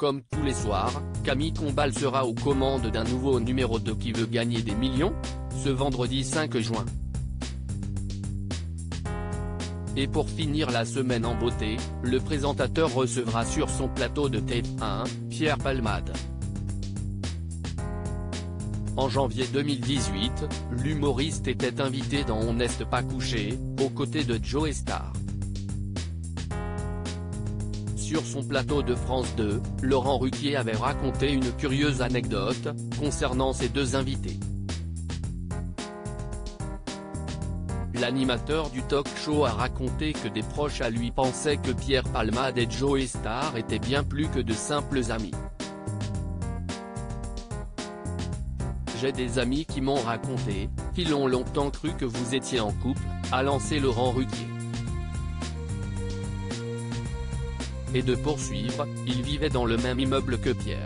Comme tous les soirs, Camille Combal sera aux commandes d'un nouveau numéro de Qui veut gagner des millions, ce vendredi 5 juin. Et pour finir la semaine en beauté, le présentateur recevra sur son plateau de TF1, Pierre Palmade. En janvier 2018, l'humoriste était invité dans On n'est pas couché, aux côtés de Joe Star. Sur son plateau de France 2, Laurent Ruquier avait raconté une curieuse anecdote, concernant ses deux invités. L'animateur du talk-show a raconté que des proches à lui pensaient que Pierre Palmade et Joe Star étaient bien plus que de simples amis. J'ai des amis qui m'ont raconté, qu'ils ont longtemps cru que vous étiez en couple, a lancé Laurent Ruquier. Et de poursuivre, il vivait dans le même immeuble que Pierre.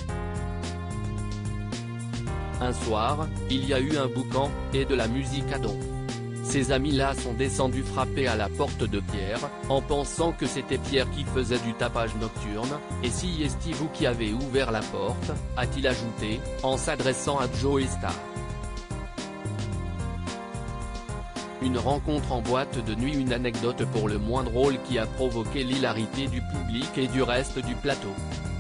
Un soir, il y a eu un boucan, et de la musique à donf. Ces amis-là sont descendus frapper à la porte de Pierre, en pensant que c'était Pierre qui faisait du tapage nocturne, et si est-ce vous qui avez ouvert la porte, a-t-il ajouté, en s'adressant à Joe Star. Une rencontre en boîte de nuit, une anecdote pour le moins drôle qui a provoqué l'hilarité du public et du reste du plateau.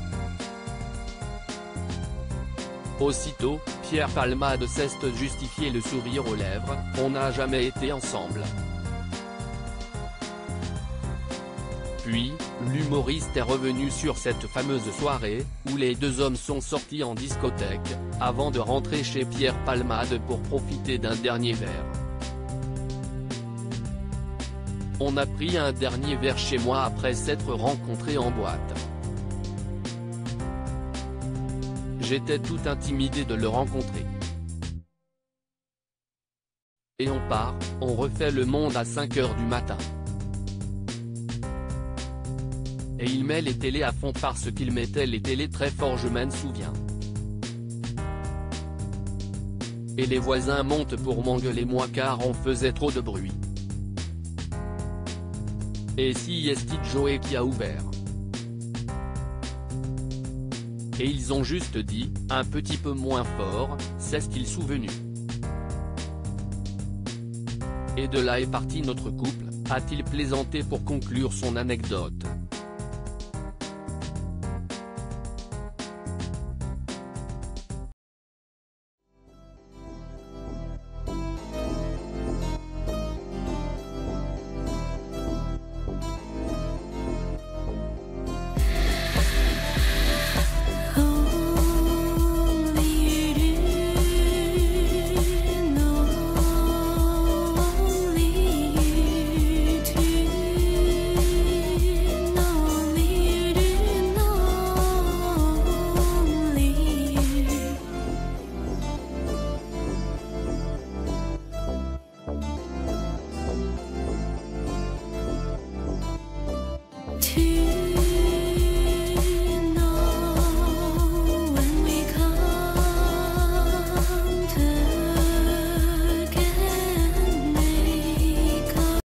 Aussitôt, Pierre Palmade cesse de justifier le sourire aux lèvres, on n'a jamais été ensemble. Puis, l'humoriste est revenu sur cette fameuse soirée, où les deux hommes sont sortis en discothèque, avant de rentrer chez Pierre Palmade pour profiter d'un dernier verre. On a pris un dernier verre chez moi après s'être rencontrés en boîte. J'étais tout intimidé de le rencontrer. Et on part, on refait le monde à 5 h du matin. Et il met les télés à fond parce qu'il mettait les télés très fort, je m'en souviens. Et les voisins montent pour m'engueuler moi car on faisait trop de bruit. Et si est-ce Joe qui a ouvert. Et ils ont juste dit, un petit peu moins fort, c'est ce qu'il souvenu. Et de là est parti notre couple, a-t-il plaisanté pour conclure son anecdote. To